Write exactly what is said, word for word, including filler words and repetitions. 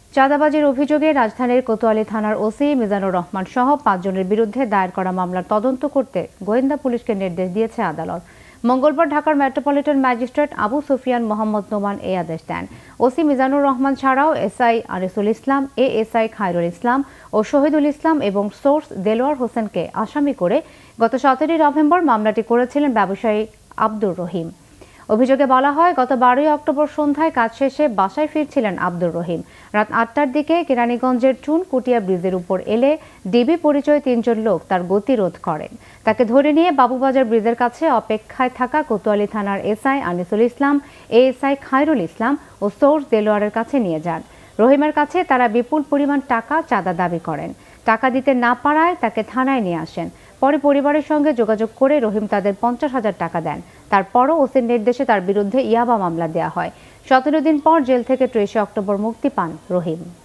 চাঁদাবাজির অভিযোগে রাজধানীর কোতোয়ালি থানার ওসি মিজানুর রহমান সহ পাঁচজনের বিরুদ্ধে দায়ের করা মামলার তদন্ত করতে গোয়েন্দা পুলিশকে নির্দেশ দিয়েছে আদালত। মঙ্গলবার ঢাকার মেট্রোপলিটন ম্যাজিস্ট্রেট আবু সুফিয়ান মোহাম্মদ নোমান এই আদেশ দেন। ওসি মিজানুর রহমান ছাড়াও এসআই আনিসুল ইসলাম, এএসআই খায়রুল ইসলাম ও শহীদুল ইসলাম এবং সোর্স দেলোয়ার হোসেনকে আসামি করে গত সতেরোই নভেম্বর মামলাটি করেছিলেন ব্যবসায়ী আব্দুর রহিম। অভিযোগে বলা হয়, গত বারোই অক্টোবর সন্ধ্যায় কাজ শেষে বাসায় ফিরছিলেন আব্দুর রহিম। রাত আটটার দিকে কেরানীগঞ্জের চুনকুটিয়া ব্রিজের উপর এলে ডিবি পরিচয় তিনজন লোক তার গতিরোধ করেন। তাকে ধরে নিয়ে বাবুবাজার ব্রিজের কাছে অপেক্ষায় থাকা কোতোয়ালি থানার এসআই আনিসুল ইসলাম, এএসআই খায়রুল ইসলাম ও সোর্স দেলোয়ারের কাছে নিয়ে যান। রহিমের কাছে তারা বিপুল পরিমাণ টাকা চাঁদা দাবি করেন। টাকা দিতে না পারায় তাকে থানায় নিয়ে আসেন। পরে পরিবারের সঙ্গে যোগাযোগ করে রহিম তাদের পঞ্চাশ হাজার টাকা দেন। তারপরও ওসির নির্দেশে তার বিরুদ্ধে ইয়াবা মামলা দেওয়া হয়। সতেরো দিন পর জেল থেকে ত্রিশে অক্টোবর মুক্তি পান রহিম।